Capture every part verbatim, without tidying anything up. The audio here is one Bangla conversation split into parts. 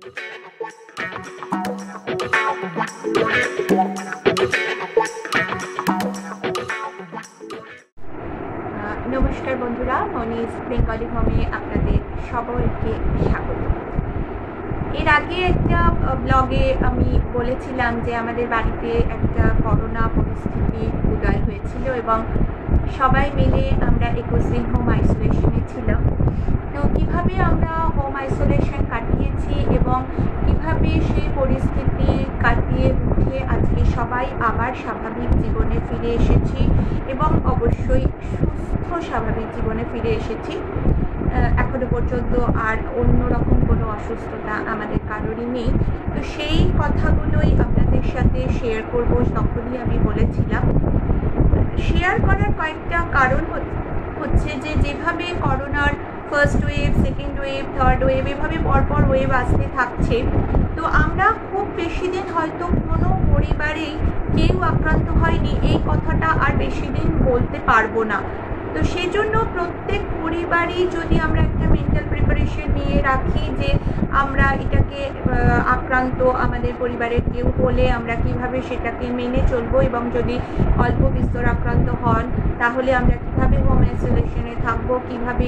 নমস্কার বন্ধুরা, মনিস বেঙ্গলি হোমে আপনাদের সকলকে স্বাগত। এর আগে একটা ব্লগে আমি বলেছিলাম যে আমাদের বাড়িতে একটা করোনা পরিস্থিতি উদয় হয়েছিল এবং সবাই মিলে আমরা একুশ দিন হোম আইসোলেশনে ছিলাম। তো কীভাবে আমরা হোম আইসোলেশন কাটিয়েছি এবং কীভাবে সেই পরিস্থিতি কাটিয়ে উঠে আজকে সবাই আবার স্বাভাবিক জীবনে ফিরে এসেছি এবং অবশ্যই সুস্থ স্বাভাবিক জীবনে ফিরে এসেছি। এখনো পর্যন্ত আর অন্যরকম কোনো অসুস্থতা আমাদের কারোরই নেই। তো সেই কথাগুলোই আপনাদের সাথে শেয়ার করব, তখনই আমি বলেছিলাম। শেয়ার করার কয়েকটা কারণ হচ্ছে যে যেভাবে করোনার first wave, second wave, third wave এভাবে পরপর ওয়েভ আসতে থাকছে, তো আমরা খুব বেশি দিন হয়তো কোনো পরিবারেই কেউ আক্রান্ত হয়নি এই কথাটা আর বেশি দিন বলতে পারবো না। তো সেই জন্য প্রত্যেক পরিবারই যদি আমরা একটা মেন্টাল প্রিপারেশন নিয়ে রাখি যে আমরা এটাকে আক্রান্ত আমাদের পরিবারের কেউ হলে আমরা কিভাবে সেটাকে মেনে চলবো, এবং যদি অল্প বিস্তর আক্রান্ত হন তাহলে আমরা কিভাবে হোম আইসোলেশনে থাকবো, কিভাবে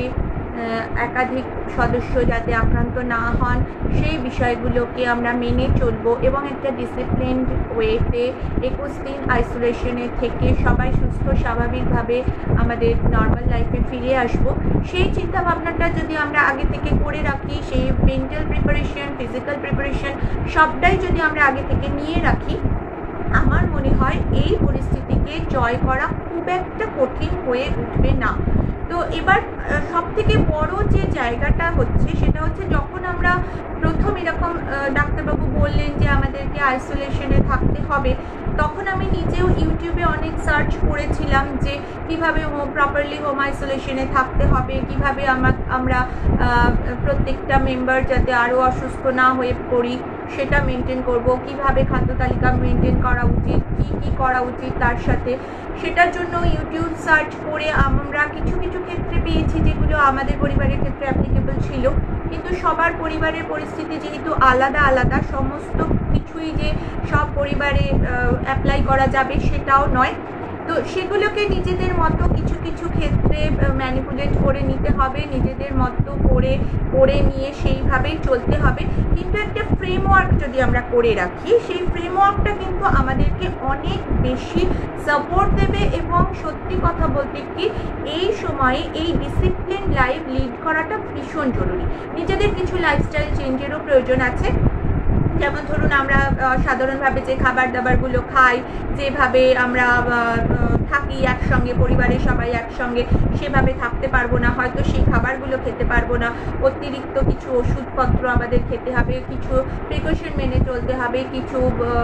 একাধিক সদস্য যাতে আক্রান্ত না হন সেই বিষয়গুলোকে আমরা মেনে চলবো এবং একটা ডিসিপ্লিনড ওয়েতে একুশ দিন আইসোলেশনে থেকে সবাই সুস্থ স্বাভাবিকভাবে আমাদের নর্মাল লাইফে ফিরে আসবো। সেই চিন্তাভাবনাটা যদি আমরা আগে থেকে করে রাখি, সেই মেন্টাল প্রিপারেশন, ফিজিক্যাল প্রিপারেশন সবটাই যদি আমরা আগে থেকে নিয়ে রাখি, আমার মনে হয় এই পরিস্থিতিকে জয় করা খুব একটা কঠিন হয়ে উঠবে না। তো এবার সব থেকে বড় যে জায়গাটা হচ্ছে সেটা হচ্ছে যখন আমরা প্রথম এরকম ডাক্তারবাবু বললেন যে আমাদেরকে আইসোলেশনে থাকতে হবে, তখন আমি নিজেও ইউটিউবে অনেক সার্চ করেছিলাম যে কীভাবে হোম প্রপারলি হোম আইসোলেশনে থাকতে হবে, কীভাবে আমার আমরা প্রত্যেকটা মেম্বার যাতে আরও অসুস্থ না হয়ে পড়ি সেটা মেনটেন করব, কিভাবে খাদ্য তালিকা মেনটেন করা উচিত, কি কি করা উচিত তার সাথে। সেটার জন্য ইউটিউব সার্চ করে আমরা কিছু কিছু ক্ষেত্রে পেয়েছি যেগুলো আমাদের পরিবারের ক্ষেত্রে অ্যাপ্লিকেবল ছিল, কিন্তু সবার পরিবারের পরিস্থিতি যেহেতু আলাদা আলাদা, সমস্ত কিছুই যে সব পরিবারে অ্যাপ্লাই করা যাবে সেটাও নয়। তো সেগুলোকে নিজেদের মতো কিছু কিছু ক্ষেত্রে ম্যানিপুলেট করে নিতে হবে, নিজেদের মতো করে করে নিয়ে সেইভাবেই চলতে হবে। কিন্তু একটা ফ্রেমওয়ার্ক যদি আমরা করে রাখি, সেই ফ্রেমওয়ার্কটা কিন্তু আমাদেরকে অনেক বেশি সাপোর্ট দেবে এবং সত্যি কথা বলতে কি এই সময়ে এই ডিসিপ্লিন লাইফ লিড করাটা ভীষণ জরুরি। নিজেদের কিছু লাইফস্টাইল চেঞ্জেরও প্রয়োজন আছে। যেমন ধরুন আমরা সাধারণভাবে যে খাবার দাবারগুলো খাই, যেভাবে আমরা থাকি একসঙ্গে, পরিবারের সবাই একসঙ্গে, সেভাবে থাকতে পারবো না, হয়তো সেই খাবারগুলো খেতে পারবো না। অতিরিক্ত কিছু ওষুধপত্র আমাদের খেতে হবে, কিছু প্রিকশন মেনে চলতে হবে, কিছু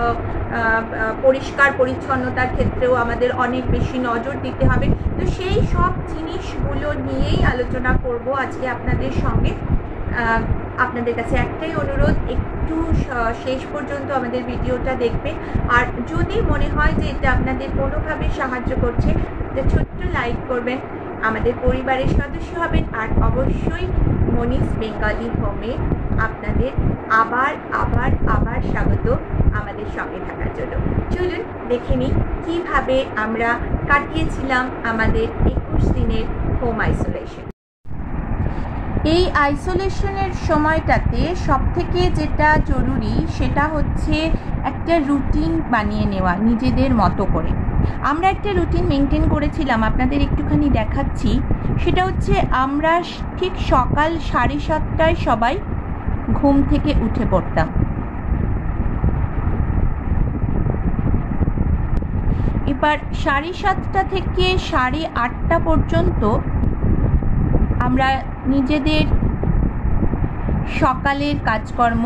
পরিষ্কার পরিচ্ছন্নতার ক্ষেত্রেও আমাদের অনেক বেশি নজর দিতে হবে। তো সেই সব জিনিসগুলো নিয়েই আলোচনা করব আজকে আপনাদের সঙ্গে। আপনাদের কাছে একটাই অনুরোধ, একটু শেষ পর্যন্ত আমাদের ভিডিওটা দেখবেন, আর যদি মনে হয় যে এটা আপনাদের কোনোভাবে সাহায্য করছে যে ছোট্ট লাইক করবেন, আমাদের পরিবারের সদস্য হবেন, আর অবশ্যই মনিস বেঙ্গলি হোমে আপনাদের আবার আবার আবার স্বাগত আমাদের সঙ্গে থাকার জন্য। চলুন দেখে নিই কীভাবে আমরা কাটিয়েছিলাম আমাদের একুশ দিনের হোম আইসোলেশন। এই আইসোলেশনের সময়টাতে সবথেকে যেটা জরুরি সেটা হচ্ছে একটা রুটিন বানিয়ে নেওয়া নিজেদের মতো করে। আমরা একটা রুটিন মেনটেন করেছিলাম, আপনাদের একটুখানি দেখাচ্ছি। সেটা হচ্ছে আমরা ঠিক সকাল সাড়ে সাতটায় সবাই ঘুম থেকে উঠে পড়তাম। এবার সাড়ে সাতটা থেকে সাড়ে আটটা পর্যন্ত আমরা নিজেদের সকালের কাজকর্ম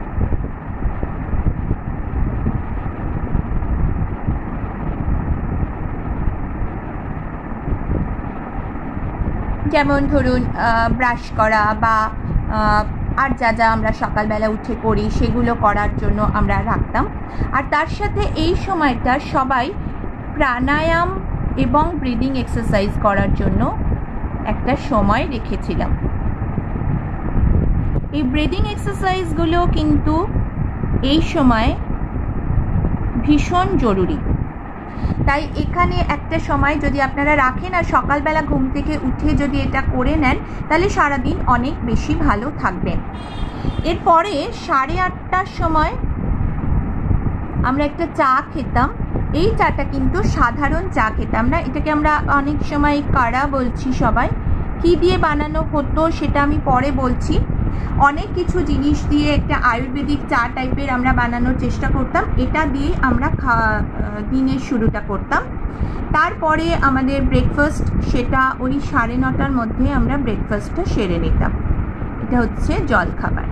যেমন ধরুন ব্রাশ করা বা আর যা যা আমরা সকালবেলা উঠে করি সেগুলো করার জন্য আমরা রাখতাম। আর তার সাথে এই সময়টা সবাই প্রাণায়াম এবং ব্রিদিং এক্সারসাইজ করার জন্য একটা সময় রেখেছিলাম। এই ব্রিদিং এক্সারসাইজগুলো কিন্তু এই সময় ভীষণ জরুরি। তাই এখানে একটা সময় যদি আপনারা রাখেন আর সকালবেলা ঘুম থেকে উঠে যদি এটা করে নেন তাহলে সারাদিন অনেক বেশি ভালো থাকবেন। এরপরে সাড়ে আটটার সময় আমরা একটা চা খেতাম। এই চাটা কিন্তু সাধারণ চা খেতাম না, এটাকে আমরা অনেক সময় কাড়া বলছি সবাই। কি দিয়ে বানানো হতো সেটা আমি পরে বলছি। অনেক কিছু জিনিস দিয়ে একটা আয়ুর্বেদিক চা টাইপের আমরা বানানোর চেষ্টা করতাম, এটা দিয়ে আমরা দিনের শুরুটা করতাম। তারপরে আমাদের ব্রেকফাস্ট, সেটা ওই সাড়ে নটার মধ্যে আমরা ব্রেকফাস্টটা সেরে নিতাম। এটা হচ্ছে জলখাবার।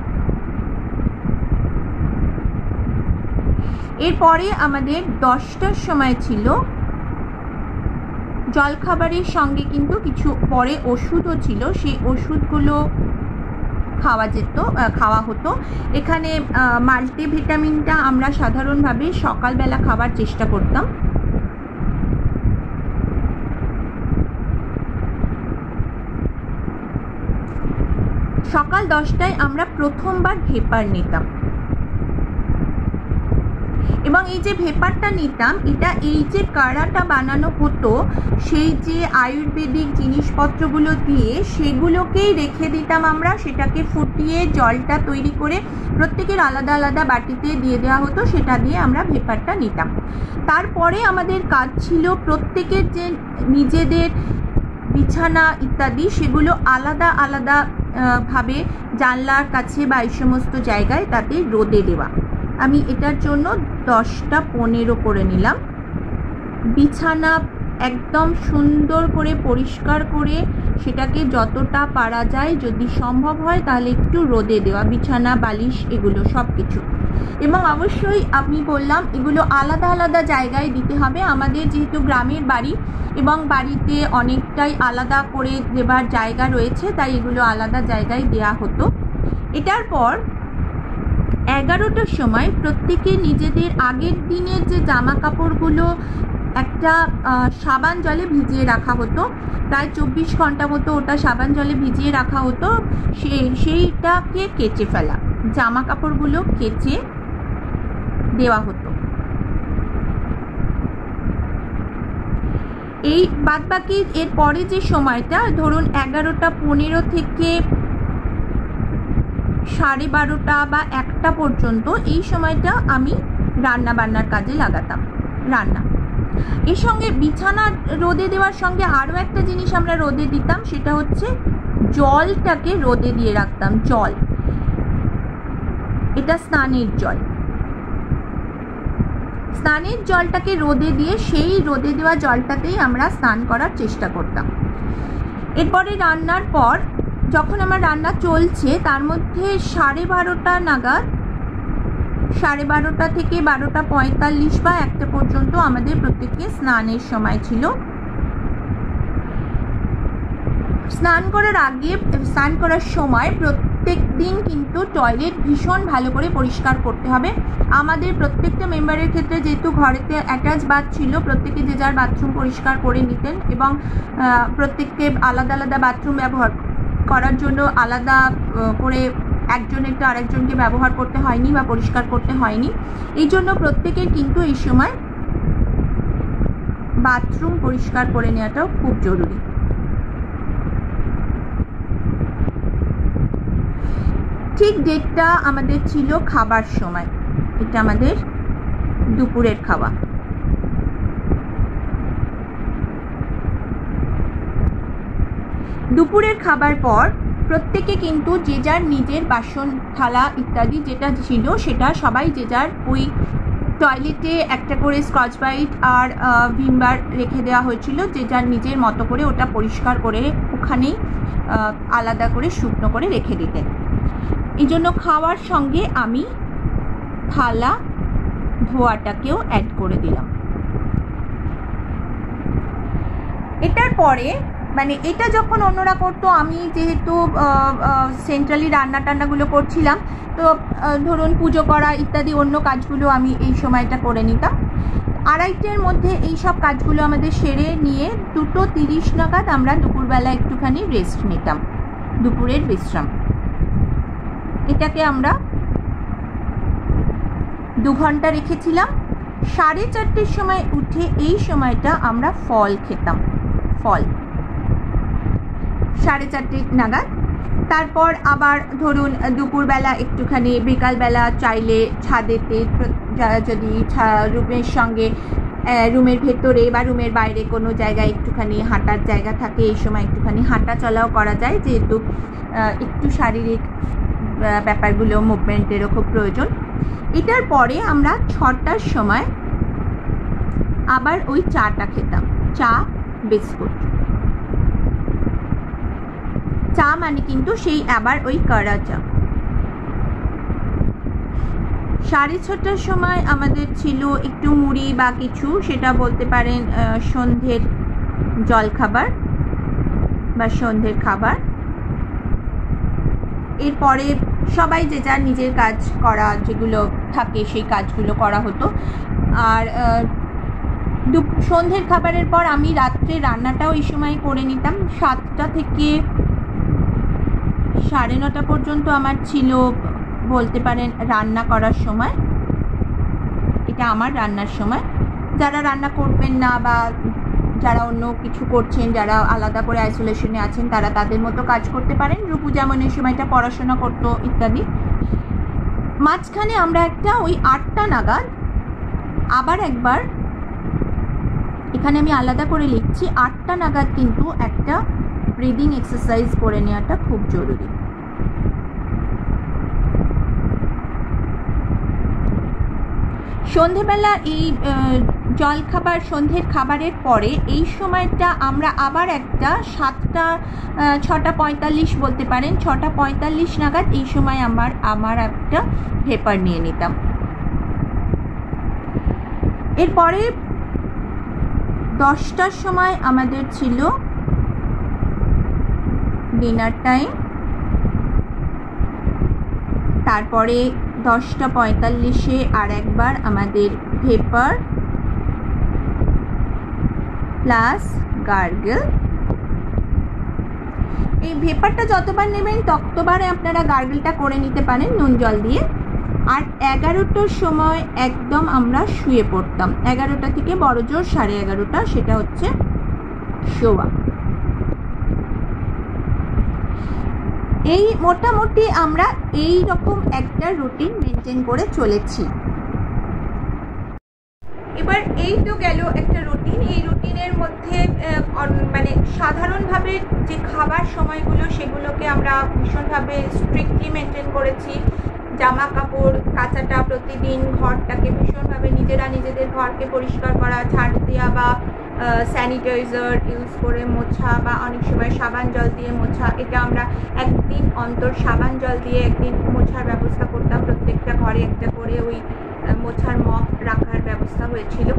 এরপরে আমাদের দশটার সময় ছিল জলখাবারের সঙ্গে কিন্তু কিছু পরে ওষুধও ছিল, সেই ওষুধগুলো খাওয়া যেত খাওয়া হতো। এখানে মাল্টিভিটামিনটা আমরা সাধারণভাবে সকালবেলা খাওয়ার চেষ্টা করতাম। সকাল দশটায় আমরা প্রথমবার ভেপার নিতাম এবং এই যে ভেপারটা নিতাম, এটা এই যে কাড়াটা বানানো হতো সেই যে আয়ুর্বেদিক জিনিসপত্রগুলো দিয়ে সেগুলোকেই রেখে দিতাম আমরা, সেটাকে ফুটিয়ে জলটা তৈরি করে প্রত্যেকের আলাদা আলাদা বাটিতে দিয়ে দেওয়া হতো, সেটা দিয়ে আমরা ভেপারটা নিতাম। তারপরে আমাদের কাজ ছিল প্রত্যেকের যে নিজেদের বিছানা ইত্যাদি সেগুলো আলাদা আলাদা ভাবে জানলার কাছে বা এই সমস্ত জায়গায় তাতে রোদে দেওয়া। আমি এটার জন্য দশটা পনেরো করে নিলাম। বিছানা একদম সুন্দর করে পরিষ্কার করে সেটাকে যতটা পারা যায় যদি সম্ভব হয় তাহলে একটু রোদে দেওয়া, বিছানা বালিশ এগুলো সব কিছু। এবং অবশ্যই আমি বললাম এগুলো আলাদা আলাদা জায়গায় দিতে হবে। আমাদের যেহেতু গ্রামের বাড়ি এবং বাড়িতে অনেকটাই আলাদা করে দেবার জায়গা রয়েছে, তাই এগুলো আলাদা জায়গায় দেয়া হতো। এটার পর এগারোটার সময় প্রত্যেকে নিজেদের আগের দিনের যে জামা কাপড়গুলো একটা সাবান জলে ভিজিয়ে রাখা হতো, প্রায় চব্বিশ ঘন্টা মতো ওটা সাবান জলে ভিজিয়ে রাখা হতো, সে সেইটাকে কেচে ফেলা, জামা কাপড়গুলো কেচে দেওয়া হতো। এই বাদবাকি এর পরে যে সময়টা ধরুন এগারোটা পনেরো থেকে সাড়ে বারোটা বা একটা পর্যন্ত, এই সময়টা আমি রান্না বান্নার কাজে লাগাতাম। রান্না এর সঙ্গে বিছানা রোদে দেওয়ার সঙ্গে আরও একটা জিনিস আমরা রোদে দিতাম, সেটা হচ্ছে জলটাকে রোদে দিয়ে রাখতাম। জল, এটা স্নানের জল, স্নানের জলটাকে রোদে দিয়ে সেই রোদে দেওয়া জলটাতেই আমরা স্নান করার চেষ্টা করতাম। এরপরে রান্নার পর যখন আমার রান্না চলছে তার মধ্যে সাড়ে বারোটা নাগাদ, সাড়ে বারোটা থেকে বারোটা পঁয়তাল্লিশ বা একটা পর্যন্ত আমাদের প্রত্যেককে স্নানের সময় ছিল। স্নান করার আগে, স্নান করার সময় প্রত্যেক দিন কিন্তু টয়লেট ভীষণ ভালো করে পরিষ্কার করতে হবে। আমাদের প্রত্যেকটা মেম্বারের ক্ষেত্রে যেহেতু ঘরেতে অ্যাটাচ বাথ ছিল, প্রত্যেকে যে যার বাথরুম পরিষ্কার করে নিতেন এবং প্রত্যেককে আলাদা আলাদা বাথরুম ব্যবহার করার জন্য আলাদা করে একজনের তো আরেকজনকে ব্যবহার করতে হয়নি বা পরিষ্কার করতে হয়নি। এই জন্য প্রত্যেকের কিন্তু এই সময় বাথরুম পরিষ্কার করে নেওয়াটাও খুব জরুরি। ঠিক ডেটটা আমাদের ছিল খাবার সময়, এটা আমাদের দুপুরের খাওয়া। দুপুরের খাবার পর প্রত্যেকে কিন্তু যে যার নিজের বাসন থালা ইত্যাদি যেটা ছিল সেটা সবাই যে যার ওই টয়লেটে একটা করে স্কচ ব্রাইট আর ভিম বার রেখে দেওয়া হয়েছিল, যে যার নিজের মতো করে ওটা পরিষ্কার করে ওখানেই আলাদা করে শুকনো করে রেখে দিতেন। এই জন্য খাওয়ার সঙ্গে আমি থালা ধোয়াটাকেও অ্যাড করে দিলাম। এটার পরে মানে এটা যখন অন্যরা করতো, আমি যেহেতু সেন্ট্রালি রান্না টান্নাগুলো করছিলাম, তো ধরুন পুজো করা ইত্যাদি অন্য কাজগুলো আমি এই সময়টা করে নিতাম। আড়াইটের মধ্যে এই সব কাজগুলো আমাদের সেরে নিয়ে দুটো তিরিশ নাগাদ আমরা দুপুরবেলা একটুখানি রেস্ট নিতাম, দুপুরের বিশ্রাম। এটাকে আমরা দু ঘন্টা রেখেছিলাম। সাড়ে চারটের সময় উঠে এই সময়টা আমরা ফল খেতাম, ফল সাড়ে চারটে নাগাদ। তারপর আবার ধরুন দুপুরবেলা একটুখানি, বিকালবেলা চাইলে ছাদেতে যদি রুমের সঙ্গে রুমের ভেতরে বা রুমের বাইরে কোনো জায়গায় একটুখানি হাঁটার জায়গা থাকে, এই সময় একটুখানি হাঁটা চলাও করা যায়, যেহেতু একটু শারীরিক ব্যাপারগুলো, মুভমেন্টেরও খুব প্রয়োজন। এটার পরে আমরা ছটার সময় আবার ওই চাটা খেতাম, চা বিস্কুট। চা মানে কিন্তু সেই আবার ওই কাড়া চা। সাড়ে ছটার সময় আমাদের ছিল একটু মুড়ি বা কিছু, সেটা বলতে পারেন সন্ধ্যের জলখাবার বা সন্ধ্যের খাবার। এরপরে সবাই যে যার নিজের কাজ করা যেগুলো থাকে সেই কাজগুলো করা হতো। আর সন্ধ্যের খাবারের পর আমি রাত্রে রান্নাটাও এই সময় করে নিতাম। সাতটা থেকে সাড়ে নটা পর্যন্ত আমার ছিল বলতে পারেন রান্না করার সময়। এটা আমার রান্নার সময়। যারা রান্না করবেন না বা যারা অন্য কিছু করছেন, যারা আলাদা করে আইসোলেশনে আছেন, তারা তাদের মতো কাজ করতে পারেন। রূপু যেমন এই সময়টা পড়াশোনা করতো ইত্যাদি। মাঝখানে আমরা একটা ওই আটটা নাগাদ আবার একবার, এখানে আমি আলাদা করে লিখছি, আটটা নাগাদ কিন্তু একটা ব্রিদিং এক্সারসাইজ করে নেওয়াটা খুব জরুরি। সন্ধেবেলা এই জলখাবার, সন্ধ্যের খাবারের পরে এই সময়টা আমরা আবার একটা সাতটা ছটা পঁয়তাল্লিশ বলতে পারেন, ছটা পঁয়তাল্লিশ নাগাদ এই সময় আমার আমার একটা ভেপার নিয়ে নিতাম। এরপরে দশটার সময় আমাদের ছিল ডিনার টাইম। তারপরে দশটা পঁয়তাল্লিশে আর একবার আমাদের ভেপার প্লাস গার্গেল। এই ভেপারটা যতবার নেবেন ততবারে আপনারা গার্গেলটা করে নিতে পারেন নুন জল দিয়ে। আর এগারোটার সময় একদম আমরা শুয়ে পড়তাম, এগারোটা থেকে বড় জোর সাড়ে এগারোটা, সেটা হচ্ছে শোয়া। এই মোটামুটি আমরা এই রকম একটা রুটিন মেনটেন করে চলেছি। এবার এই তো গেল একটা রুটিন। এই রুটিনের মধ্যে মানে সাধারণভাবে যে খাবার সময়গুলো সেগুলোকে আমরা ভীষণভাবে স্ট্রিক্টলি মেনটেন করেছি। জামা কাপড় কাচাটা প্রতিদিন, ঘরটাকে ভীষণভাবে নিজেরা নিজেদের ঘরকে পরিষ্কার করা, ঝাড় দেওয়া বা স্যানিটাইজার ইউজ করে মোছা বা অনেক সময় সাবান জল দিয়ে মোছা, এটা আমরা একদিন অন্তর সাবান জল দিয়ে একদিন মোছার ব্যবস্থা করতাম। প্রত্যেকটা ঘরে একটা করে ওই মোছার মপ রাখার ব্যবস্থা হয়েছিল।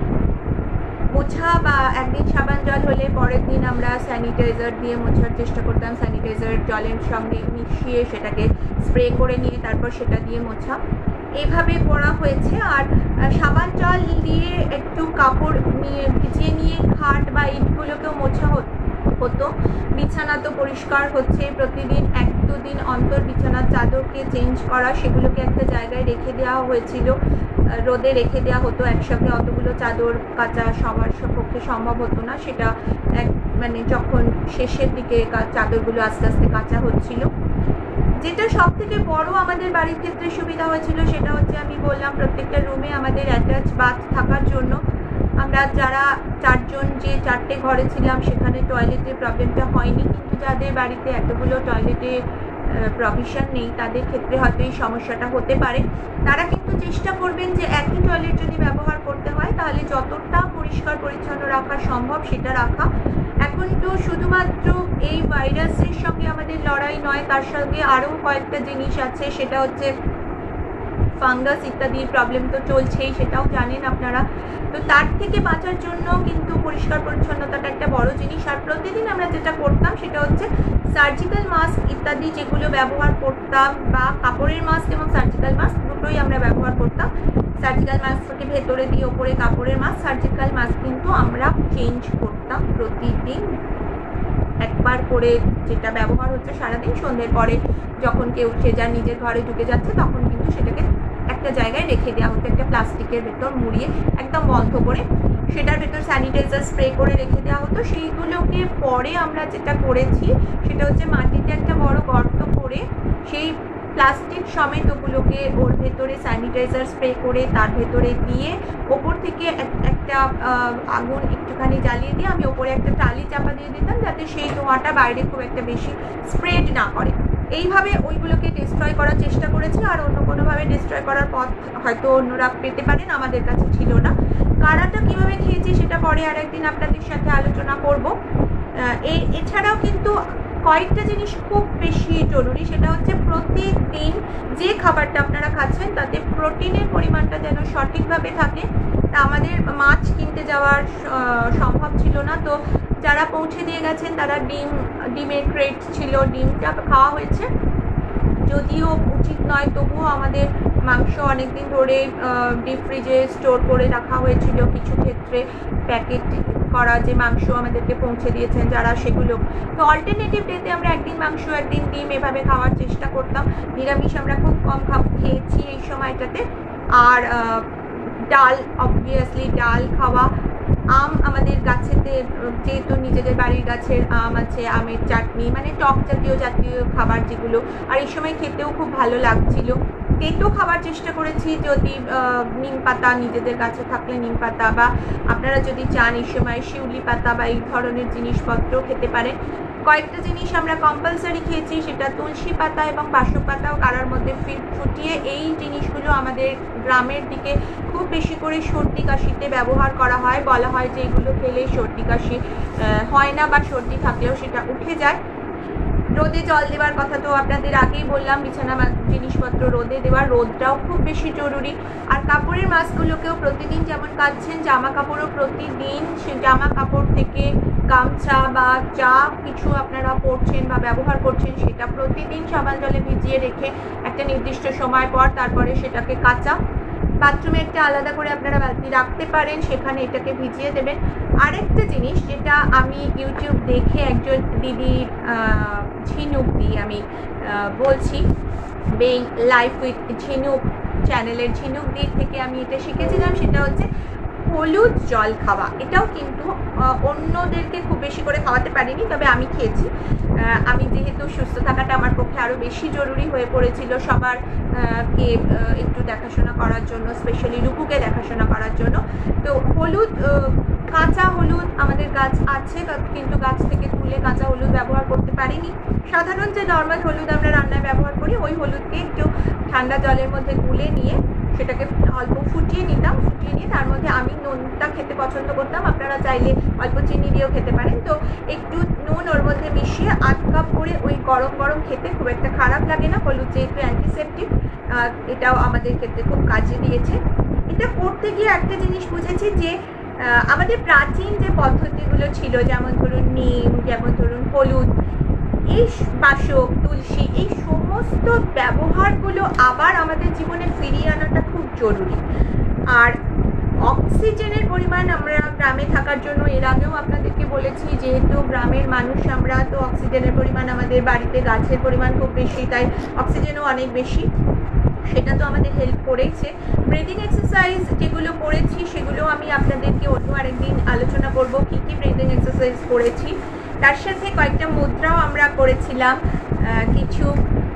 মোছা বা একদিন সাবান জল হলে পরের দিন আমরা স্যানিটাইজার দিয়ে মোছার চেষ্টা করতাম। স্যানিটাইজার জলের সঙ্গে মিশিয়ে সেটাকে স্প্রে করে নিয়ে তারপর সেটা দিয়ে মোছা, এইভাবে করা হয়েছে। আর সাবান জল দিয়ে একটু কাপড় নিয়ে ভিজিয়ে নিয়ে খাট বা ইটগুলোকেও মোছা হতো। বিছানা তো পরিষ্কার হচ্ছে, প্রতিদিন এক দুদিন অন্তর বিছানার চাদরকে চেঞ্জ করা, সেগুলোকে একটা জায়গায় রেখে দেওয়া হয়েছিল, রোদে রেখে দেওয়া হতো। একসাথে অতগুলো চাদর কাচা সবার পক্ষে সম্ভব হতো না, সেটা এক মানে যখন শেষের দিকে চাদরগুলো আস্তে আস্তে কাচা হচ্ছিল। যেটা সব থেকে বড় আমাদের বাড়ির ক্ষেত্রে সুবিধা হয়েছিল সেটা হচ্ছে, আমি বললাম প্রত্যেকটা রুমে আমাদের অ্যাটাচ বাথ থাকার জন্য আমরা যারা চারজন যে চারটে ঘরে ছিলাম সেখানে টয়লেটের প্রবলেমটা হয়নি। কিন্তু যাদের বাড়িতে এতগুলো টয়লেটে প্রভিশন নেই তাদের ক্ষেত্রে হয়তো এই সমস্যাটা হতে পারে। তারা কিন্তু চেষ্টা করবেন যে একই টয়লেট যদি ব্যবহার করতে হয় তাহলে যতটা পরিষ্কার পরিচ্ছন্ন রাখা সম্ভব সেটা রাখা। এখন তো শুধুমাত্র এই ভাইরাসের সঙ্গে আমাদের লড়াই নয়, তার সঙ্গে আরও কয়েকটা জিনিস আছে, সেটা হচ্ছে ফাঙ্গাস ইত্যাদির প্রবলেম তো চলছেই, সেটাও জানেন আপনারা। তো তার থেকে বাঁচার জন্য কিন্তু পরিষ্কার পরিচ্ছন্নতাটা একটা বড় জিনিস। আর প্রতিদিন আমরা যেটা করতাম সেটা হচ্ছে সার্জিক্যাল মাস্ক ইত্যাদি যেগুলো ব্যবহার করতাম, বা কাপড়ের মাস্ক এবং সার্জিক্যাল মাস্ক দুটোই আমরা ব্যবহার করতাম। সার্জিক্যাল মাস্ককে ভেতরে দিয়ে ওপরে কাপড়ের মাস্ক, সার্জিক্যাল মাস্ক কিন্তু আমরা চেঞ্জ করতাম প্রতিদিন একবার করে যেটা ব্যবহার হচ্ছে সারাদিন, সন্ধ্যের পরে যখন কেউ সে যার নিজের ঘরে ঢুকে যাচ্ছে তখন কিন্তু সেটাকে একটা জায়গায় রেখে দেওয়া হতো, একটা প্লাস্টিকের ভেতর মুড়িয়ে একদম বন্ধ করে সেটার ভেতর স্যানিটাইজার স্প্রে করে রেখে দেওয়া হতো। সেইগুলোকে পরে আমরা যেটা করেছি সেটা হচ্ছে মাটিতে একটা বড় গর্ত করে সেই প্লাস্টিক সমেত ওগুলোকে ওর ভেতরে স্যানিটাইজার স্প্রে করে তার ভেতরে দিয়ে ওপর থেকে একটা আগুন একটুখানি জ্বালিয়ে দিয়ে আমি ওপরে একটা টালি চাপা দিয়ে দিতাম যাতে সেই ধোঁয়াটা বাইরে খুব একটা বেশি স্প্রেড না করে। এইভাবে ওইগুলোকে ডিস্ট্রয় করার চেষ্টা করেছি। আর অন্য কোনোভাবে ডিস্ট্রয় করার পথ হয়তো অন্যরা পেতে পারেন, আমাদের কাছে ছিল না। কাড়াটা কীভাবে খেয়েছি সেটা পরে আর একদিন আপনাদের সাথে আলোচনা করব। এই এছাড়াও কিন্তু কয়েকটা জিনিস খুব বেশি জরুরি, সেটা হচ্ছে প্রতিদিন যে খাবারটা আপনারা খাচ্ছেন তাতে প্রোটিনের পরিমাণটা যেন সঠিকভাবে থাকে। তা আমাদের মাছ কিনতে যাওয়ার সম্ভব ছিল না, তো যারা পৌঁছে দিয়ে গেছেন তারা ডিম ডিমের ক্রেট ছিল, ডিমটা খাওয়া হয়েছে। যদিও উচিত নয় তবুও আমাদের মাংস অনেকদিন ধরে ডিপ ফ্রিজে স্টোর করে রাখা হয়েছিল, কিছু ক্ষেত্রে প্যাকেট করা যে মাংস আমাদেরকে পৌঁছে দিয়েছেন যারা, সেগুলো তো অল্টারনেটিভ ডেতে আমরা একদিন মাংস একদিন ডিম এভাবে খাওয়ার চেষ্টা করতাম। নিরামিষ আমরা খুব কম খাওয়া খেয়েছি এই সময়টাতে। আর ডাল, অবভিয়াসলি ডাল খাওয়া। আম আমাদের গাছেতে, যেহেতু নিজেদের বাড়ির গাছের আম আছে, আমের চাটনি মানে টক জাতীয় জাতীয় খাবার যেগুলো, আর এই সময় খেতেও খুব ভালো লাগছিল। তেঁতো খাবার চেষ্টা করেছি, যদি নিম পাতা নিজেদের কাছে থাকলে নিম পাতা, বা আপনারা যদি চান এই সময় শিউলি পাতা বা এই ধরনের জিনিসপত্র খেতে পারেন। কয়েকটা জিনিস আমরা কম্পালসারি খেয়েছি, সেটা তুলসী পাতা এবং বাসক পাতাও কাড়ার মধ্যে ফুটিয়ে। এই জিনিসগুলো আমাদের গ্রামের দিকে খুব বেশি করে সর্দি কাশিতে ব্যবহার করা হয়। বলা হয় যে এগুলো খেলে সর্দি কাশি হয় না, বা সর্দি থাকলেও সেটা উঠে যায়। রোদে জল দেওয়ার কথা তো আপনাদের আগেই বললাম, বিছানা জিনিসপত্র রোদে দেওয়া, রোদটাও খুব বেশি জরুরি। আর কাপড়ের মাছগুলোকেও প্রতিদিন যেমন কাচ্ছেন, জামা কাপড়ও প্রতিদিন সে জামা কাপড় থেকে গামছা বা যা কিছু আপনারা পরছেন বা ব্যবহার করছেন সেটা প্রতিদিন সাবান জলে ভিজিয়ে রেখে একটা নির্দিষ্ট সময় পর তারপরে সেটাকে কাচা। বাথরুমে একটা আলাদা করে আপনারা বালতি রাখতে পারেন, সেখানে এটাকে ভিজিয়ে দেবেন। আরেকটা জিনিস যেটা আমি ইউটিউব দেখে একজন দিদি ঝিনুক দিয়ে আমি বলছি, বেইং লাইফ উইথ ঝিনুক চ্যানেলের ঝিনুক দিক থেকে আমি এটা শিখেছিলাম, সেটা হচ্ছে হলুদ জল খাওয়া। এটাও কিন্তু অন্যদেরকে খুব বেশি করে খাওয়াতে পারিনি, তবে আমি খেয়েছি। আমি যেহেতু সুস্থ থাকাটা আমার পক্ষে আরও বেশি জরুরি হয়ে পড়েছিল, সবার কে একটু দেখাশোনা করার জন্য, স্পেশালি রূপুকে দেখাশোনা করার জন্য। তো হলুদ, কাঁচা হলুদ আমাদের গাছ আছে, কিন্তু গাছ থেকে তুলে কাঁচা হলুদ ব্যবহার করতে পারিনি। সাধারণ যে নর্মাল হলুদ আমরা রান্নায় ব্যবহার করি, ওই হলুদকে একটু ঠান্ডা জলের মধ্যে গুলে নিয়ে সেটাকে অল্প ফুটিয়ে নিতাম। ফুটিয়ে নিয়ে তার মধ্যে আমি নুনটা খেতে পছন্দ করতাম, আপনারা চাইলে অল্প চিনি দিয়েও খেতে পারেন। তো একটু নুন ওর মধ্যে মিশিয়ে আধ কাপ করে ওই গরম গরম খেতে খুব একটা খারাপ লাগে না। হলুদ যেহেতু অ্যান্টিসেপটিক, এটাও আমাদের ক্ষেত্রে খুব কাজে দিয়েছে। এটা করতে গিয়ে একটা জিনিস বুঝেছি যে আমাদের প্রাচীন যে পদ্ধতিগুলো ছিল, যেমন ধরুন নিম, যেমন ধরুন হলুদ, এই বাসক, তুলসী, এই সমস্ত ব্যবহারগুলো আবার আমাদের জীবনে ফিরিয়ে আনাটা খুব জরুরি। আর অক্সিজেনের পরিমাণ আমরা গ্রামে থাকার জন্য এর আগেও আপনাদেরকে বলেছি, যেহেতু গ্রামের মানুষ আমরা, তো অক্সিজেনের পরিমাণ আমাদের বাড়িতে গাছের পরিমাণ খুব বেশি, তাই অক্সিজেনও অনেক বেশি। সেটা তো আমাদের হেল্প করেছে। ব্রিদিং এক্সারসাইজ যেগুলো করেছি সেগুলো আমি আপনাদেরকে অন্য আরেকদিন আলোচনা করব, কী কী ব্রিদিং এক্সারসাইজ করেছি। তার সাথে কয়েকটা মুদ্রাও আমরা করেছিলাম, কিছু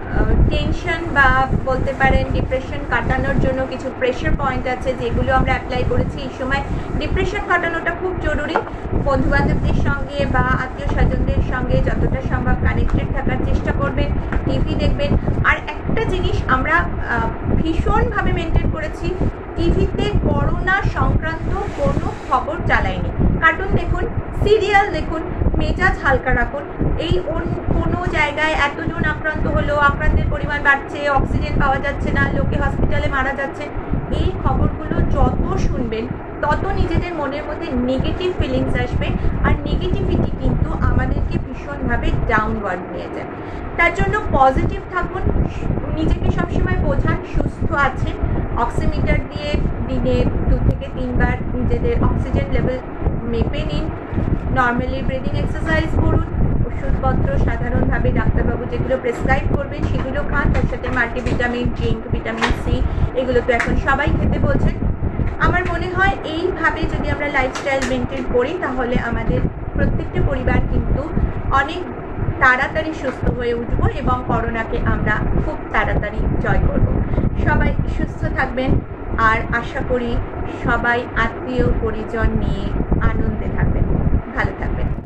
টেনশন বা বলতে পারেন ডিপ্রেশন কাটানোর জন্য কিছু প্রেশার পয়েন্ট আছে যেগুলো আমরা অ্যাপ্লাই করেছি। এই সময় ডিপ্রেশন কাটানোটা খুব জরুরি। বন্ধুবান্ধবদের সঙ্গে বা আত্মীয় স্বজনদের সঙ্গে যতটা সম্ভব কানেক্টেড থাকার চেষ্টা করবেন, টিভি দেখবেন। আর একটা জিনিস আমরা ভীষণভাবে মেনটেন করেছি, টিভিতে করোনা সংক্রান্ত কোনো খবর চালাইনি। কার্টুন দেখুন, সিরিয়াল দেখুন, মেজাজ হালকা রাখুন। এই কোনো জায়গায় এতজন আক্রান্ত হলো, আক্রান্তের পরিমাণ বাড়ছে, অক্সিজেন পাওয়া যাচ্ছে না, লোকে হসপিটালে মারা যাচ্ছে, এই খবরগুলো যত শুনবেন তত নিজেদের মনের মধ্যে নেগেটিভ ফিলিংস আসবে। আর নেগেটিভিটি কিন্তু আমাদেরকে ভীষণভাবে ডাউনওয়ার্ড নিয়ে যায়। তার জন্য পজিটিভ থাকুন, নিজেকে সবসময় বোঝান সুস্থ আছেন। অক্সিমিটার দিয়ে দিনে দু থেকে তিনবার নিজেদের অক্সিজেন লেভেল মেপে নিন। নর্মালি ব্রিদিং এক্সারসাইজ করুন, ওষুধপত্র সাধারণভাবে ডাক্তারবাবু যেগুলো প্রেসক্রাইব করবেন সেগুলো খান, তার সাথে মাল্টিভিটামিন, জিঙ্ক, ভিটামিন সি এগুলো তো এখন সবাই খেতে বলছেন। আমার মনে হয় এইভাবে যদি আমরা লাইফস্টাইল মেনটেন করি তাহলে আমাদের প্রত্যেকটা পরিবার কিন্তু অনেক তাড়াতাড়ি সুস্থ হয়ে উঠবো এবং করোনাকে আমরা খুব তাড়াতাড়ি জয় করব। সবাই সুস্থ থাকবেন, আর আশা করি সবাই আত্মীয় পরিজন নিয়ে আনন্দে থাকবেন। ভালো থাকবেন।